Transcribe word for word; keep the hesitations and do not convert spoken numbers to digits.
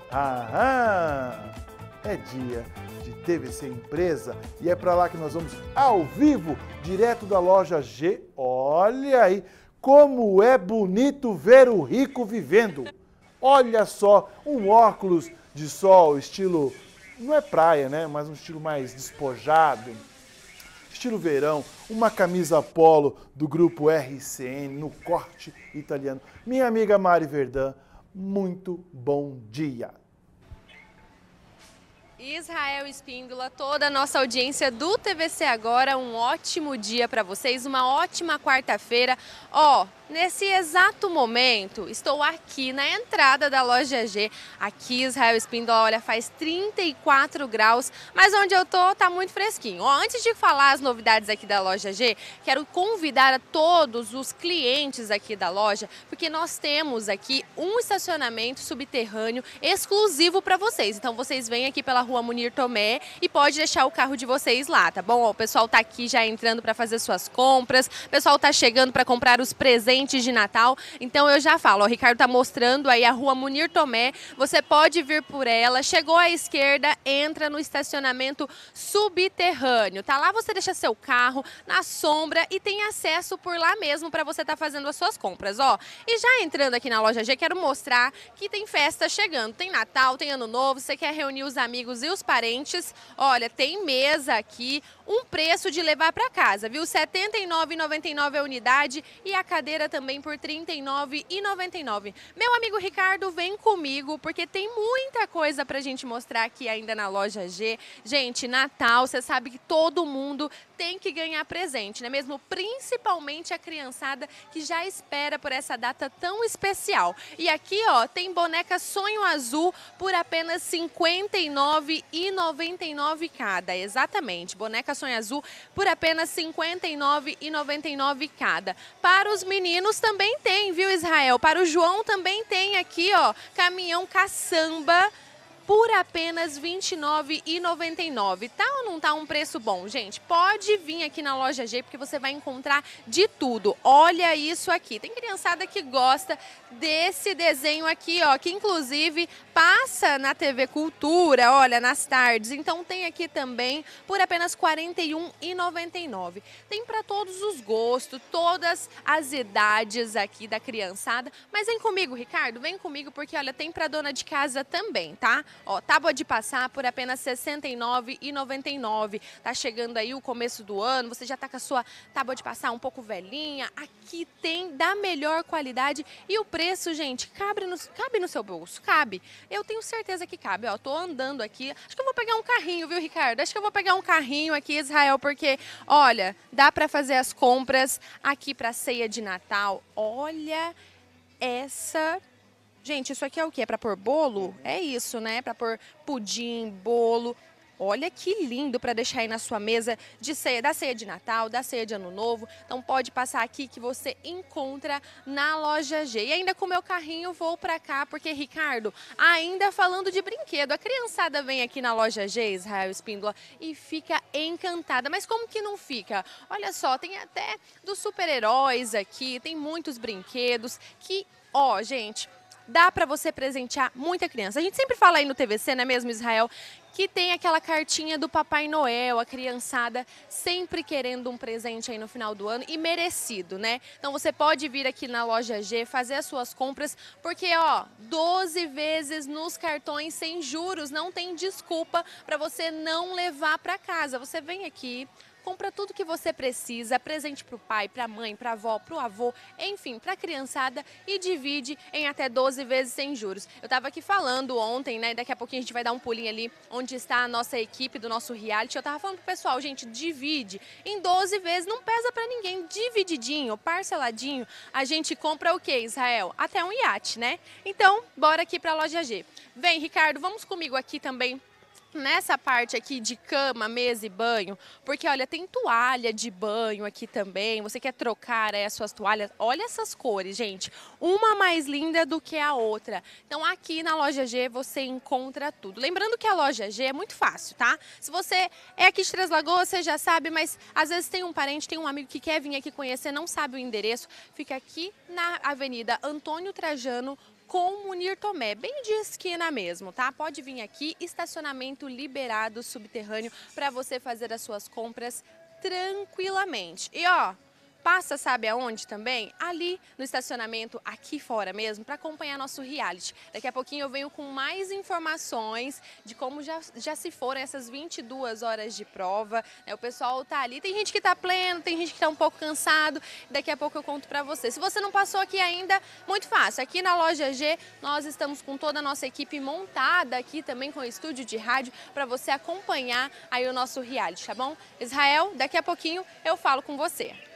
Aham! É dia de T V C Empresa e é para lá que nós vamos ao vivo, direto da loja G. Olha aí como é bonito ver o rico vivendo. Olha só, um óculos de sol estilo, não é praia, né? Mas um estilo mais despojado, estilo verão, uma camisa polo do grupo R C N no corte italiano. Minha amiga Mari Verdun, muito bom dia. Israel Espíndola, toda a nossa audiência do T V C Agora, um ótimo dia para vocês, uma ótima quarta-feira. Ó, nesse exato momento, estou aqui na entrada da loja G. Aqui, Israel Espíndola, olha, faz trinta e quatro graus, mas onde eu tô tá muito fresquinho. Ó, antes de falar as novidades aqui da loja G, quero convidar a todos os clientes aqui da loja, porque nós temos aqui um estacionamento subterrâneo exclusivo para vocês. Então, vocês vêm aqui pela Rua Munir Tomé e pode deixar o carro de vocês lá, tá bom? Ó, o pessoal tá aqui já entrando para fazer suas compras, o pessoal tá chegando para comprar os presentes de Natal. Então eu já falo, ó, o Ricardo tá mostrando aí a Rua Munir Tomé, você pode vir por ela, chegou à esquerda, entra no estacionamento subterrâneo, tá lá, você deixa seu carro na sombra e tem acesso por lá mesmo para você tá fazendo as suas compras, ó. E já entrando aqui na loja G, quero mostrar que tem festa chegando, tem Natal, tem Ano Novo, você quer reunir os amigos e os parentes, olha, tem mesa aqui, um preço de levar para casa, viu? setenta e nove reais e noventa e nove centavos a unidade e a cadeira também por trinta e nove reais e noventa e nove centavos. Meu amigo Ricardo, vem comigo, porque tem muita coisa pra gente mostrar aqui ainda na loja G. Gente, Natal, você sabe que todo mundo tem que ganhar presente, né mesmo? Principalmente a criançada que já espera por essa data tão especial. E aqui, ó, tem boneca Sonho Azul por apenas cinquenta e nove reais e noventa e nove centavos cada. Exatamente, boneca Sonho Azul por apenas cinquenta e nove reais e noventa e nove centavos cada. Para os meninos também tem, viu, Israel? Para o João também tem aqui, ó, caminhão caçamba por apenas vinte e nove reais e noventa e nove centavos. Tá ou não tá um preço bom, gente? Pode vir aqui na loja G, porque você vai encontrar de tudo. Olha isso aqui. Tem criançada que gosta desse desenho aqui, ó, que inclusive passa na T V Cultura, olha, nas tardes. Então tem aqui também por apenas quarenta e um reais e noventa e nove centavos. Tem para todos os gostos, todas as idades aqui da criançada. Mas vem comigo, Ricardo, vem comigo, porque olha, tem para dona de casa também, tá? Ó, tábua de passar por apenas sessenta e nove reais e noventa e nove centavos. Tá chegando aí o começo do ano, você já tá com a sua tábua de passar um pouco velhinha. Aqui tem da melhor qualidade e o preço, gente, cabe no, cabe no seu bolso, cabe. Eu tenho certeza que cabe, ó, tô andando aqui. Acho que eu vou pegar um carrinho, viu, Ricardo? Acho que eu vou pegar um carrinho aqui, Israel, porque, olha, dá pra fazer as compras aqui pra ceia de Natal. Olha essa... Gente, isso aqui é o quê? É para pôr bolo? É isso, né? Para pôr pudim, bolo. Olha que lindo para deixar aí na sua mesa de ceia, da ceia de Natal, da ceia de Ano Novo. Então pode passar aqui que você encontra na loja G. E ainda com o meu carrinho vou para cá, porque, Ricardo, ainda falando de brinquedo, a criançada vem aqui na loja G, Israel Espíndola, e fica encantada. Mas como que não fica? Olha só, tem até dos super-heróis aqui, tem muitos brinquedos que, ó, gente... Dá para você presentear muita criança. A gente sempre fala aí no T V C, não é mesmo, Israel, que tem aquela cartinha do Papai Noel, a criançada sempre querendo um presente aí no final do ano e merecido, né? Então você pode vir aqui na loja G, fazer as suas compras, porque, ó, doze vezes nos cartões sem juros, não tem desculpa para você não levar para casa. Você vem aqui, compra tudo que você precisa, presente para o pai, para a mãe, para a avó, para o avô, enfim, para a criançada e divide em até doze vezes sem juros. Eu estava aqui falando ontem, né, daqui a pouquinho a gente vai dar um pulinho ali onde está a nossa equipe do nosso reality. Eu estava falando pro pessoal, gente, divide em doze vezes, não pesa para ninguém, divididinho, parceladinho, a gente compra o quê, Israel? Até um iate, né? Então, bora aqui para a loja G. Vem, Ricardo, vamos comigo aqui também nessa parte aqui de cama, mesa e banho, porque olha, tem toalha de banho aqui também, você quer trocar aí as suas toalhas, olha essas cores, gente, uma mais linda do que a outra. Então aqui na loja G você encontra tudo. Lembrando que a loja G é muito fácil, tá? Se você é aqui de Três Lagoas, você já sabe, mas às vezes tem um parente, tem um amigo que quer vir aqui conhecer, não sabe o endereço, fica aqui na Avenida Antônio Trajano, com o Munir Tomé, bem de esquina mesmo, tá? Pode vir aqui, estacionamento liberado subterrâneo para você fazer as suas compras tranquilamente. E ó, passa, sabe aonde também? Ali no estacionamento, aqui fora mesmo, para acompanhar nosso reality. Daqui a pouquinho eu venho com mais informações de como já, já se foram essas vinte e duas horas de prova. Né? O pessoal tá ali, tem gente que tá pleno, tem gente que tá um pouco cansado. Daqui a pouco eu conto para você. Se você não passou aqui ainda, muito fácil. Aqui na Loja G, nós estamos com toda a nossa equipe montada aqui também com o estúdio de rádio para você acompanhar aí o nosso reality, tá bom? Israel, daqui a pouquinho eu falo com você.